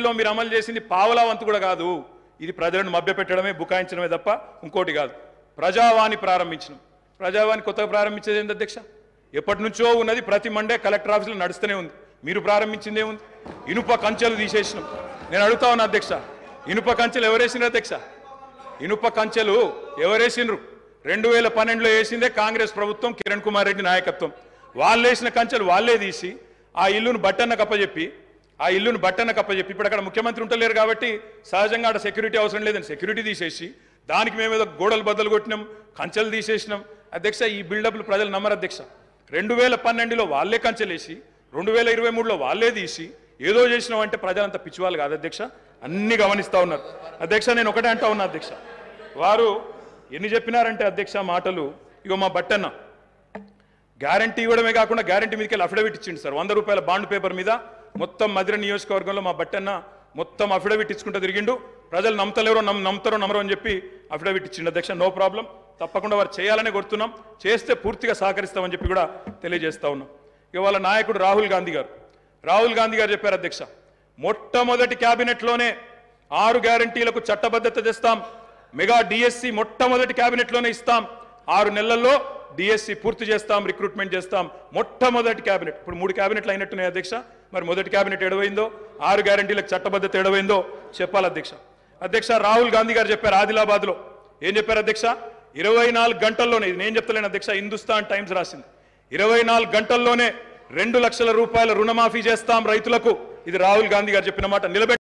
గ్యారంటీలో మీరు అమలు చేసింది పావలా వంతు కూడా కాదు. ఇది ప్రజలను మభ్యపెట్టడమే, బుకాయించడమే తప్ప ఇంకోటి కాదు. ప్రజావాణి ప్రారంభించినాం. ప్రజావాణి కొత్తగా ప్రారంభించేది ఏంటి అధ్యక్ష? ఎప్పటి నుంచో ఉన్నది, ప్రతి మండే కలెక్టర్ ఆఫీసులో నడుస్తూనే ఉంది. మీరు ప్రారంభించిందే ఉంది. ఇనుప కంచెలు తీసేసినాం. నేను అడుగుతా ఉన్నా అధ్యక్ష, ఇనుప కంచెలు ఎవరేసినారు అధ్యక్ష? ఇనుప కంచెలు ఎవరేసినారు? 2012లో వేసిందే కాంగ్రెస్ ప్రభుత్వం, కిరణ్ కుమార్ రెడ్డి నాయకత్వం. వాళ్ళు వేసిన కంచెలు వాళ్ళే తీసి ఆ ఇల్లును బట్టన్న కప్పచెప్పి ఇప్పుడు అక్కడ ముఖ్యమంత్రి ఉంటలేరు కాబట్టి సహజంగా అక్కడ సెక్యూరిటీ అవసరం లేదని సెక్యూరిటీ తీసేసి దానికి మేమేదో గోడలు బద్దలు కొట్టినాం, కంచెలు తీసేసినాం. అధ్యక్ష, ఈ బిల్డప్లు ప్రజలు నమ్మరు అధ్యక్ష. 2012లో వాళ్ళే కంచెలేసి 2023లో వాళ్ళే తీసి ఏదో చేసినాం అంటే ప్రజలంతా పిచ్చివాళ్ళు కాదు అధ్యక్ష, అన్ని గమనిస్తూ ఉన్నారు. అధ్యక్ష, నేను ఒకటే అంటా ఉన్నా అధ్యక్ష, వారు ఎన్ని చెప్పినారంటే అధ్యక్ష మాటలు, ఇగో మా బట్టన్న గ్యారంటీ ఇవ్వడమే కాకుండా గ్యారంటీ మీదకి వెళ్ళి అఫిడవిట్ ఇచ్చిండు సార్. 100 రూపాయల బాండ్ పేపర్ మీద మొత్తం మధిర నియోజకవర్గంలో మా బట్టన్న మొత్తం అఫిడవిట్ ఇచ్చుకుంటూ తిరిగిండు. ప్రజలు నమ్మతలేరో నమ్ముతారో నమ్మరో అని చెప్పి అఫిడవిట్ ఇచ్చిండు అధ్యక్ష. నో ప్రాబ్లం, తప్పకుండా వారు చేయాలనే కోరుతున్నాం, చేస్తే పూర్తిగా సహకరిస్తామని చెప్పి కూడా తెలియజేస్తా ఉన్నాం. ఇవాళ నాయకుడు రాహుల్ గాంధీ గారు చెప్పారు అధ్యక్ష, మొట్టమొదటి క్యాబినెట్లోనే 6 గ్యారంటీలకు చట్టబద్ధత తెస్తాం, మెగా డిఎస్సి మొట్టమొదటి క్యాబినెట్లోనే ఇస్తాం, 6 నెలల్లో డిఎస్సి పూర్తి చేస్తాం, రిక్రూట్మెంట్ చేస్తాం. మొట్టమొదటి క్యాబినెట్. ఇప్పుడు 3 క్యాబినెట్లు అయినట్టున్నాయి అధ్యక్ష. మరి మొదటి క్యాబినెట్ ఎడవైందో, 6 గ్యారంటీలకు చట్టబద్ధత ఎడవైందో చెప్పాలి అధ్యక్ష. అధ్యక్ష, రాహుల్ గాంధీ గారు చెప్పారు ఆదిలాబాద్లో. ఏం చెప్పారు అధ్యక్ష? 24 గంటల్లోనే, ఇది నేను చెప్తలేను అధ్యక్ష, హిందుస్థాన్ టైమ్స్ రాసింది, 24 గంటల్లోనే 2 లక్షల రూపాయల రుణమాఫీ చేస్తాం రైతులకు. ఇది రాహుల్ గాంధీ గారు చెప్పిన మాట నిలబెట్టి